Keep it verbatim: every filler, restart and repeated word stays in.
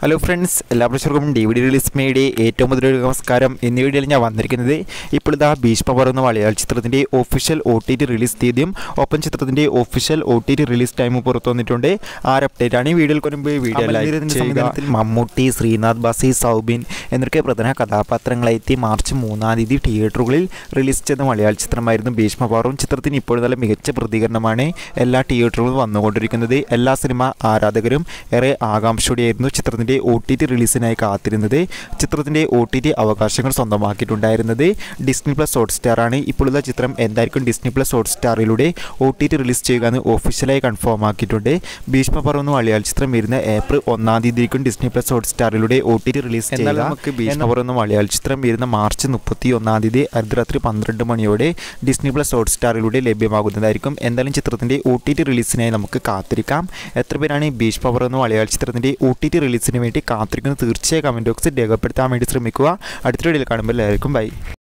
Hello friends, എല്ലാ പ്രേക്ഷകർക്കും D V D release മേയുടെ ഏറ്റവും മുതലൊരു നമസ്കാരം. എന്നീ വീഡിയോയിൽ ഞാൻ വന്നിരിക്കുന്നത് ഇപ്പോൾ ഇതാ ഭീഷ്മ പർവം എന്ന മലയാള ചിത്രത്തിൻ്റെ official O T T release തീയതിയും ഒപ്പം ചിത്രത്തിൻ്റെ official O T T release ടൈമും പുറത്തു വന്നിട്ടുണ്ട്. ആ ഒരു അപ്ഡേറ്റാണ് ഈ വീഡിയോയിൽ കൊണ്ടുപോയി വീഡിയോ സംവിധാനത്തിൽ മമ്മൂട്ടി, ശ്രീനാഥ് ബാസി, സൗബിൻ എന്നൊക്കെ പ്രധാന കഥാപാത്രങ്ങളെത്തി മാർച്ച് മൂന്നാം തീയതി തിയേറ്ററുകളിൽ റിലീസ് ചെയ്ത മലയാള ചിത്രമായിരുന്നു ഭീഷ്മ പർവം. ചിത്രത്തിന് ഇപ്പോൾ നല്ല മികച്ച പ്രതികരണമാണ് എല്ലാ തിയേറ്ററുകളും വന്നുകൊണ്ടിരിക്കുന്നത്. എല്ലാ സിനിമ ആരാധകരും ഏറെ ആകാംക്ഷയോടെയായിരുന്നു ചിത്രത്തിൻ്റെ ഒ ടി ടി റിലീസിനായി കാത്തിരുന്നത്. ചിത്രത്തിൻ്റെ ഒ ടി ടി അവകാശങ്ങൾ സ്വന്തമാക്കിയിട്ടുണ്ടായിരുന്നത് ഡിസ്നി പ്ലസ് ഹോട്ട്സ്റ്റാർ ആണ്. ഇപ്പോഴുള്ള ചിത്രം എന്തായിരിക്കും ഡിസ്നി പ്ലസ് ഹോട്ട്സ്റ്റാറിലൂടെ ഒ ടി ടി റിലീസ് ചെയ്യുക എന്ന് ഒഫീഷ്യലായി കൺഫേം ആക്കിയിട്ടുണ്ട്. ഭീഷ്മ പർവം എന്ന മലയാള ചിത്രം വരുന്ന ഏപ്രിൽ ഒന്നാം തീയതിക്കും ഡിസ്നി പ്ലസ് ഹോട്ട്സ്റ്റാറിലൂടെ ഒ ടി ടി റിലീസ് ചെയ്യുക. നമുക്ക് ഭീഷ്മ പർവം എന്ന മലയാള ചിത്രം വരുന്ന മാർച്ച് മുപ്പത്തി ഒന്നാം തീയതി അർദ്ധരാത്രി പന്ത്രണ്ട് മണിയോടെ ഡിസ്നി പ്ലസ് ഹോട്ട്സ്റ്റാറിലൂടെ ലഭ്യമാകുന്നതായിരിക്കും. എന്തായാലും ചിത്രത്തിൻ്റെ ഒ ടി ടി റിലീസിനായി നമുക്ക് കാത്തിരിക്കാം. എത്ര പേരാണ് ഭീഷ്മ പർവം എന്ന മലയാള ചിത്രത്തിൻ്റെ ഒ ടി ടി റിലീസിന് വേണ്ടി കാത്തിരിക്കുന്നത് തീർച്ചയായും കമൻറ്റ് ബോക്സിൽ രേഖപ്പെടുത്താൻ വേണ്ടി ശ്രമിക്കുക. അടുത്ത വീഡിയോയിൽ കാണുമ്പോൾ എല്ലാവർക്കും ബൈ.